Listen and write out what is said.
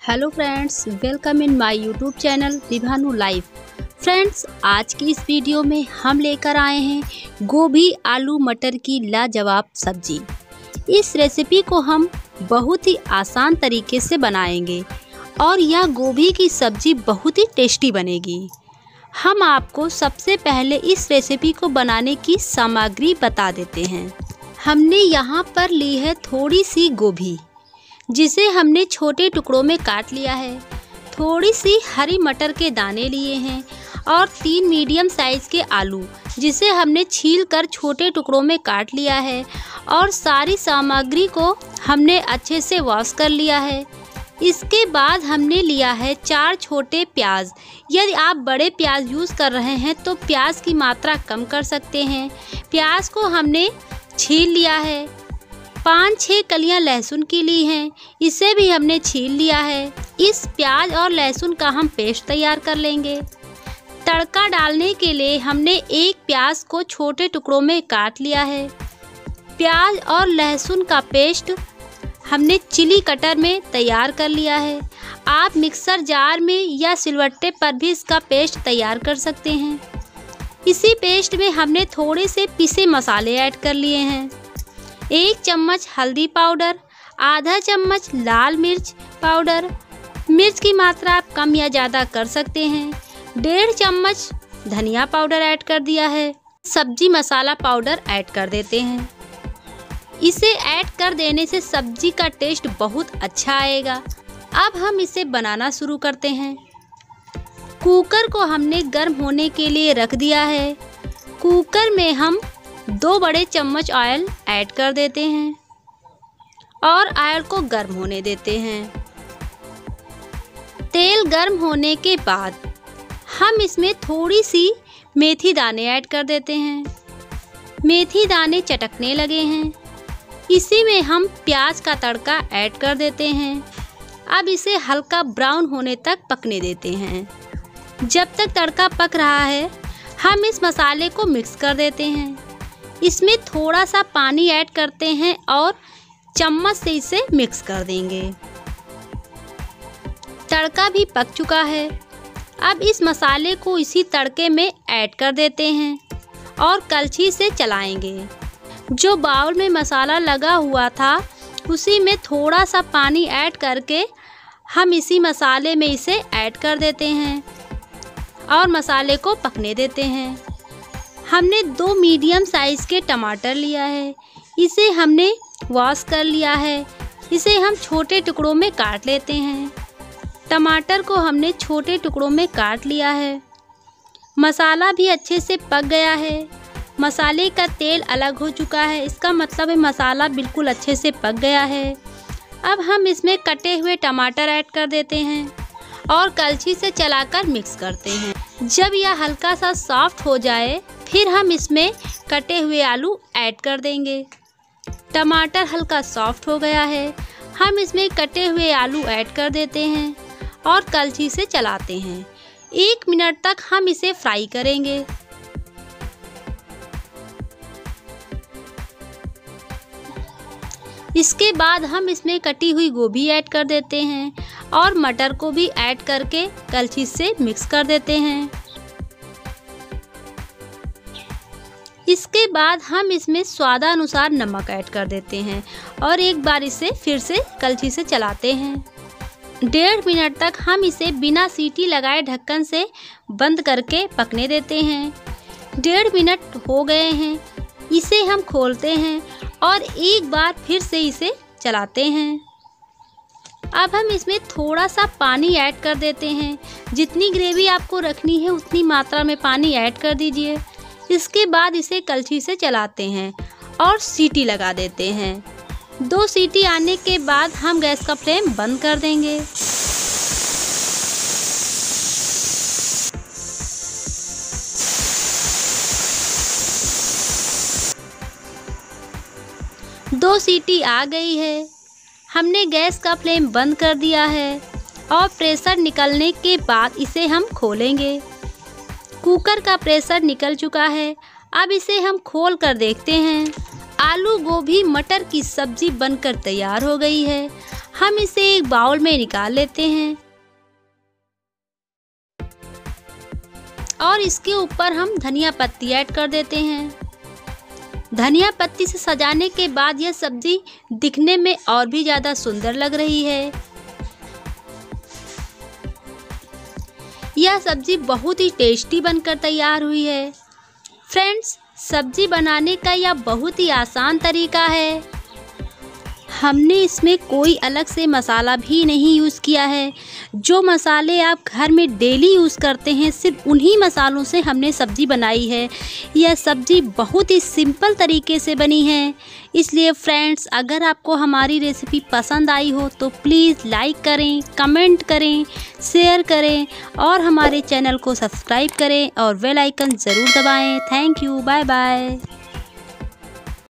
Hello friends, welcome in my YouTube channel Vibhanu life. Friends, आज की इस वीडियो में हम लेकर आए हैं गोभी आलू मटर की लाजवाब सब्जी। इस रेसिपी को हम बहुत ही आसान तरीके से बनाएंगे और यह गोभी की सब्जी बहुत ही टेस्टी बनेगी। हम आपको सबसे पहले इस रेसिपी को बनाने की सामग्री बता देते हैं। हमने यहाँ पर ली है थोड़ी सी गोभी, जिसे हमने छोटे टुकड़ों में काट लिया है। थोड़ी सी हरी मटर के दाने लिए हैं और 3 मीडियम साइज़ के आलू, जिसे हमने छील कर छोटे टुकड़ों में काट लिया है। और सारी सामग्री को हमने अच्छे से वॉश कर लिया है। इसके बाद हमने लिया है 4 छोटे प्याज। यदि आप बड़े प्याज यूज़ कर रहे हैं तो प्याज की मात्रा कम कर सकते हैं। प्याज को हमने छील लिया है। 5-6 कलियां लहसुन की ली हैं, इसे भी हमने छील लिया है। इस प्याज और लहसुन का हम पेस्ट तैयार कर लेंगे। तड़का डालने के लिए हमने एक प्याज को छोटे टुकड़ों में काट लिया है। प्याज और लहसुन का पेस्ट हमने चिली कटर में तैयार कर लिया है। आप मिक्सर जार में या सिलवट्टे पर भी इसका पेस्ट तैयार कर सकते हैं। इसी पेस्ट में हमने थोड़े से पिसे मसाले ऐड कर लिए हैं। 1 चम्मच हल्दी पाउडर, आधा चम्मच लाल मिर्च पाउडर, मिर्च की मात्रा आप कम या ज़्यादा कर सकते हैं। 1.5 चम्मच धनिया पाउडर ऐड कर दिया है। सब्जी मसाला पाउडर ऐड कर देते हैं। इसे ऐड कर देने से सब्जी का टेस्ट बहुत अच्छा आएगा। अब हम इसे बनाना शुरू करते हैं। कुकर को हमने गर्म होने के लिए रख दिया है। कुकर में हम 2 बड़े चम्मच ऑयल ऐड कर देते हैं और ऑयल को गर्म होने देते हैं। तेल गर्म होने के बाद हम इसमें थोड़ी सी मेथी दाने ऐड कर देते हैं। मेथी दाने चटकने लगे हैं। इसी में हम प्याज का तड़का ऐड कर देते हैं। अब इसे हल्का ब्राउन होने तक पकने देते हैं। जब तक तड़का पक रहा है, हम इस मसाले को मिक्स कर देते हैं। इसमें थोड़ा सा पानी ऐड करते हैं और चम्मच से इसे मिक्स कर देंगे। तड़का भी पक चुका है। अब इस मसाले को इसी तड़के में ऐड कर देते हैं और कलछी से चलाएंगे। जो बाउल में मसाला लगा हुआ था, उसी में थोड़ा सा पानी ऐड करके हम इसी मसाले में इसे ऐड कर देते हैं और मसाले को पकने देते हैं। हमने 2 मीडियम साइज़ के टमाटर लिया है। इसे हमने वॉश कर लिया है। इसे हम छोटे टुकड़ों में काट लेते हैं। टमाटर को हमने छोटे टुकड़ों में काट लिया है। मसाला भी अच्छे से पक गया है। मसाले का तेल अलग हो चुका है। इसका मतलब है मसाला बिल्कुल अच्छे से पक गया है। अब हम इसमें कटे हुए टमाटर ऐड कर देते हैं और कलछी से चलाकर मिक्स करते हैं। जब यह हल्का सा सॉफ्ट हो जाए, फिर हम इसमें कटे हुए आलू ऐड कर देंगे। टमाटर हल्का सॉफ्ट हो गया है। हम इसमें कटे हुए आलू ऐड कर देते हैं और कलछी से चलाते हैं। 1 मिनट तक हम इसे फ्राई करेंगे। इसके बाद हम इसमें कटी हुई गोभी ऐड कर देते हैं और मटर को भी ऐड करके कलछी से मिक्स कर देते हैं। इसके बाद हम इसमें स्वादानुसार नमक ऐड कर देते हैं और एक बार इसे फिर से कलछी से चलाते हैं। 1.5 मिनट तक हम इसे बिना सीटी लगाए ढक्कन से बंद करके पकने देते हैं। 1.5 मिनट हो गए हैं। इसे हम खोलते हैं और एक बार फिर से इसे चलाते हैं। अब हम इसमें थोड़ा सा पानी ऐड कर देते हैं। जितनी ग्रेवी आपको रखनी है उतनी मात्रा में पानी ऐड कर दीजिए। इसके बाद इसे कलछी से चलाते हैं और सीटी लगा देते हैं। 2 सीटी आने के बाद हम गैस का फ्लेम बंद कर देंगे। दो सीटी आ गई है। हमने गैस का फ्लेम बंद कर दिया है और प्रेशर निकलने के बाद इसे हम खोलेंगे। कुकर का प्रेशर निकल चुका है। अब इसे हम खोल कर देखते हैं। आलू गोभी मटर की सब्जी बनकर तैयार हो गई है। हम इसे एक बाउल में निकाल लेते हैं और इसके ऊपर हम धनिया पत्ती ऐड कर देते हैं। धनिया पत्ती से सजाने के बाद यह सब्जी दिखने में और भी ज़्यादा सुंदर लग रही है। यह सब्जी बहुत ही टेस्टी बनकर तैयार हुई है। फ्रेंड्स, सब्जी बनाने का यह बहुत ही आसान तरीका है। हमने इसमें कोई अलग से मसाला भी नहीं यूज़ किया है। जो मसाले आप घर में डेली यूज़ करते हैं, सिर्फ उन्हीं मसालों से हमने सब्ज़ी बनाई है। यह सब्ज़ी बहुत ही सिंपल तरीके से बनी है। इसलिए फ्रेंड्स, अगर आपको हमारी रेसिपी पसंद आई हो तो प्लीज़ लाइक करें, कमेंट करें, शेयर करें और हमारे चैनल को सब्सक्राइब करें और बेल आइकन ज़रूर दबाएं। Thank you, bye bye.